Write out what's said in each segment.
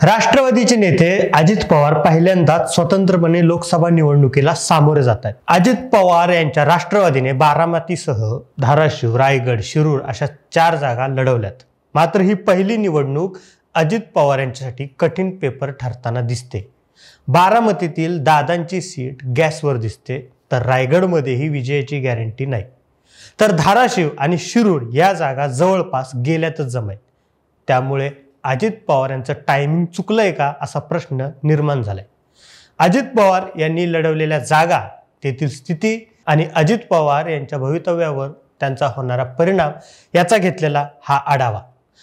राष्ट्रवादीचे नेते अजित पवार पहिल्यांदाच स्वतंत्रपणे लोकसभा निवडणुकीला सामोरे जात आहेत। अजित पवार यांच्या राष्ट्रवादीने बारामतीसह धाराशिव, रायगड, शिरूर अशा 4 जागा लढवल्यात। मात्र ही पहिली निवडणूक अजित पवार यांच्यासाठी कठीण पेपर ठरताना दिसते। बारामतीतील दादांची सीट गॅसवर दिसते, तर रायगडमध्येही विजयाची गॅरंटी नाही, तर धाराशिव आणि शिरूर या जागा जवळपास गेल्यातच जमाय। त्यामुळे अजित पवार यांचं टायमिंग चुकलंय का असा प्रश्न निर्माण झालाय। अजित पवार यांनी लढवलेल्या जागा, तेथील स्थिती आणि अजित पवार यांच्या भवितव्यावर त्यांचा होणारा परिणाम याचा घेतलेला हा आढावा।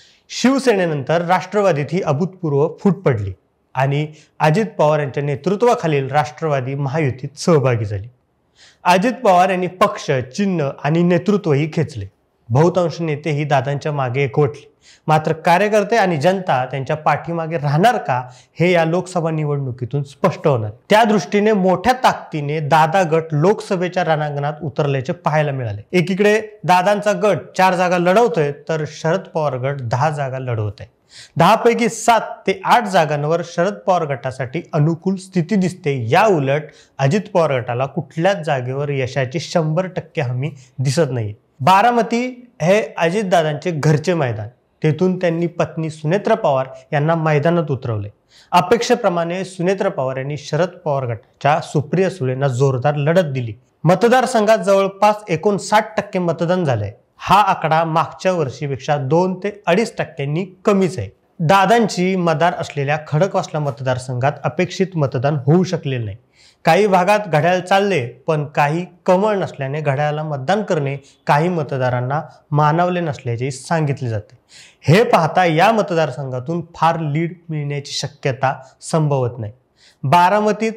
शिवसेनेनंतर राष्ट्रवादीत ही अभूतपूर्व फूट पडली आणि अजित पवार यांच्या नेतृत्वाखालील राष्ट्रवादी महायुतीत सहभागी झाली। अजित पवार यांनी पक्ष, चिन्ह आणि नेतृत्वही खेचले। बहुतांश नेतेही दादांच्या मागे एकवटले, मात्र कार्यकर्ते आणि जनता त्यांच्या पाठीमागे राहणार का हे या लोकसभा निवडणुकीतून स्पष्ट होणार। त्या दृष्टीने मोठ्या ताकदीने दादा गट लोकसभेच्या रणांगणात उतरल्याचे पाहायला मिळाले। एकीकडे दादांचा गट 4 जागा लढवतोय, तर शरद पवार गट 10 जागा लढवत आहे। 10 पैकी 7 ते 8 जागांवर शरद पवार गटासाठी अनुकूल स्थिती दिसते। या उलट अजित पवार गटाला कुठल्याच जागेवर यशाची 100% हमी दिसत नाही। बारामती हे अजितदादांचे घरचे मैदान, तेथून त्यांनी पत्नी सुनेत्रा पवार यांना मैदानात उतरवले। अपेक्षेप्रमाणे सुनेत्रा पवार यांनी शरद पवार गटाच्या सुप्रिया सुळेंना जोरदार लढत दिली। मतदारसंघात जवळपास 59% मतदान झाले। हा आकडा मागच्या वर्षीपेक्षा 2 ते 2.5% कमीच आहे। दादांची मदार असलेल्या खडकवासला मतदारसंघात अपेक्षित मतदान होऊ शकले नाही। काही भागात घड्याळ चालले, पण काही कमळ नसल्याने घड्याळाला मतदान करणे काही मतदारांना मानवले नसल्याचे सांगितले जाते। हे पाहता या मतदारसंघातून फार लीड मिळण्याची शक्यता संभवत नाही। बारामतीत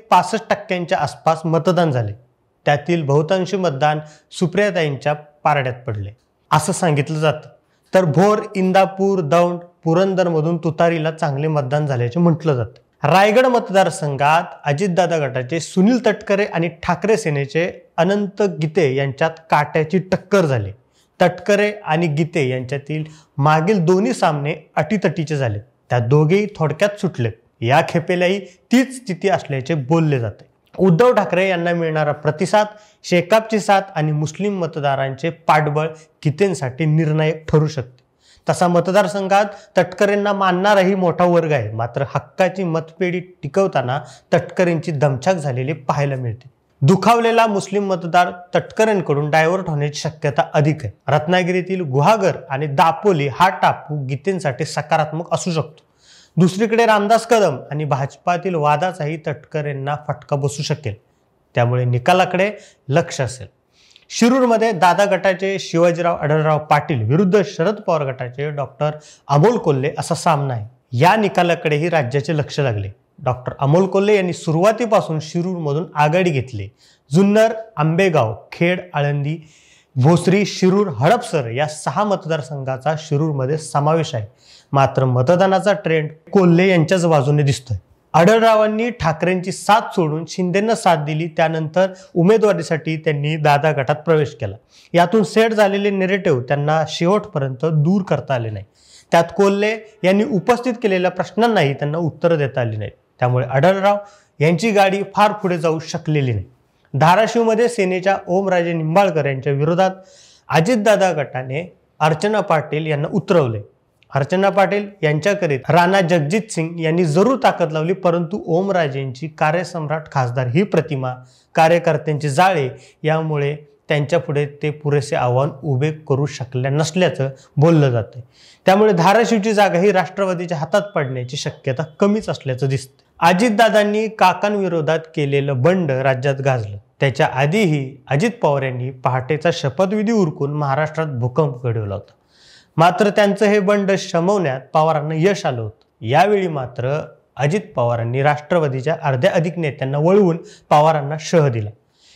65% आसपास मतदान झाले, त्यातील बहुतांश मतदान सुप्रियाताईंच्या पारड्यात पडले असं सांगितलं जातं। तर भोर, इंदापूर, दौंड, पुरंदरमधून तुतारीला चांगले मतदान झाल्याचे म्हटलं जातं। रायगड मतदारसंघात अजितदादा गटाचे सुनील तटकरे आणि ठाकरे सेनेचे अनंत गीते यांच्यात काट्याची टक्कर झाली। तटकरे आणि गीते यांच्यातील मागील दोन्ही सामने अटीतटीचे झाले, त्या दोघेही थोडक्यात सुटले। या खेपेलाही तीच स्थिती असल्याचे बोलले जाते। उद्धव ठाकरे यांना मिळणारा प्रतिसाद, शेकापची साथ आणि मुस्लिम मतदारांचे पाठबळ गीतेंसाठी निर्णायक ठरू शकते। तसा मतदारसंघात तटकरेंना मानणाराही मोठा वर्ग आहे, मात्र हक्काची मतपेढी टिकवताना तटकरेंची दमछाक झालेली पाहायला मिळते। दुखावलेला मुस्लिम मतदार तटकरेंकडून डायव्हर्ट होण्याची शक्यता अधिक आहे। रत्नागिरीतील गुहागर आणि दापोली हा टापू गीतेंसाठी सकारात्मक असू शकतो। दुसरीकडे रामदास कदम आणि भाजपातील वादाचाही तटकरेंना फटका बसू शकेल, त्यामुळे निकालाकडे लक्ष असेल। शिरूरमध्ये दादा गटाचे शिवाजीराव आढळराव पाटील विरुद्ध शरद पवार गटाचे डॉक्टर अमोल कोल्हे असा सामना आहे। या निकालाकडेही राज्याचे लक्ष लागले। डॉक्टर अमोल कोल्हे यांनी सुरुवातीपासून शिरूरमधून आघाडी घेतली। जुन्नर, आंबेगाव, खेड, आळंदी, भोसरी, शिरूर, हडपसर या 6 मतदारसंघाचा शिरूरमध्ये समावेश आहे। मात्र मतदानाचा ट्रेंड कोल्हे यांच्याच बाजूने दिसतोय। आढळरावांनी ठाकरेंची साथ सोडून शिंदेंना साथ दिली, त्यानंतर उमेदवारीसाठी त्यांनी दादा गटात प्रवेश केला। यातून सेट झालेले नेरेटिव्ह त्यांना शेवटपर्यंत दूर करता आले नाही। त्यात कोल्हे यांनी उपस्थित केलेल्या प्रश्नांनाही त्यांना उत्तर देता आली नाहीत, त्यामुळे आढळराव यांची गाडी फार पुढे जाऊ शकलेली नाही। धाराशिवमध्ये सेनेच्या ओमराजे निंबाळकर यांच्या विरोधात अजितदादा गटाने अर्चना पाटील यांना उतरवले। अर्चना पाटील यांच्याकरिता राणा जगजित सिंग यांनी जरूर ताकद लावली, परंतु ओमराजेंची कार्यसम्राट खासदार ही प्रतिमा, कार्यकर्त्यांचे जाळे यामुळे त्यांच्यापुढे ते पुरेसे आव्हान उभे करू शकले नसल्याचं बोललं जातं। त्यामुळे धाराशिवची जागा ही राष्ट्रवादीच्या हातात पडण्याची शक्यता कमीच असल्याचं दिसतं। अजितदादांनी काकांविरोधात केलेलं बंड राज्यात गाजलं। त्याच्या आधीही अजित पवार यांनी पहाटेचा शपथविधी उरकून महाराष्ट्रात भूकंप घडवला होता, मात्र त्यांचं हे बंड शमवण्यात पवारांना यश आलं होतं। यावेळी मात्र अजित पवारांनी राष्ट्रवादीच्या अर्ध्या अधिक नेत्यांना वळवून पवारांना शह दिला।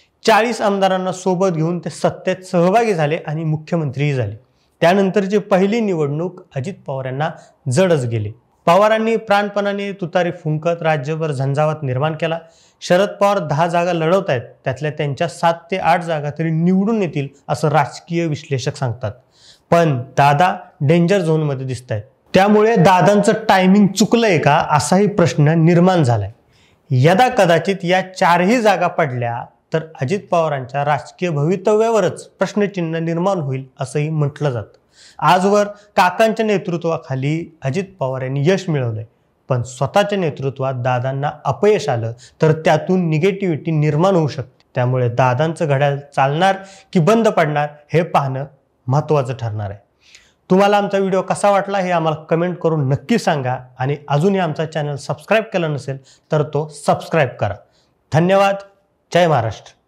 40 आमदारांना सोबत घेऊन ते सत्तेत सहभागी झाले आणि मुख्यमंत्रीही झाले। त्यानंतरची पहिली निवडणूक अजित पवार यांना जडच गेली। पवारांनी प्राणपणाने तुतारी फुंकत राज्यभर झंझावात निर्माण केला। शरद पवार 10 जागा लढवत आहेत, त्यातल्या त्यांच्या 7 ते 8 जागा तरी निवडून येतील असं राजकीय विश्लेषक सांगतात। पण दादा डेंजर झोनमध्ये दिसत आहेत। त्यामुळे दादांचं टायमिंग चुकलंय का असाही प्रश्न निर्माण झालाय. यदा कदाचित या 4ही जागा पडल्या तर अजित पवारांच्या राजकीय भवितव्यावरच प्रश्नचिन्ह निर्माण होईल असंही म्हटलं जातं. आजवर काकांच्या नेतृत्वाखाली अजित पवार यांनी यश मिळवलंय, पण स्वतःच्या नेतृत्वात दादांना अपयश आलं तर त्यातून निगेटिव्हिटी निर्माण होऊ शकते. त्यामुळे दादांचं घड्याळ चालणार की बंद पडणार हे पाहणं महत्त्वाचं ठरणार आहे. तुम्हाला आमचा व्हिडिओ कसा वाटला हे आम्हाला कमेंट करून नक्की सांगा आणि अजूनही आमचा चॅनल सबस्क्राईब केला नसेल तर तो सबस्क्राईब करा. धन्यवाद. जय महाराष्ट्र.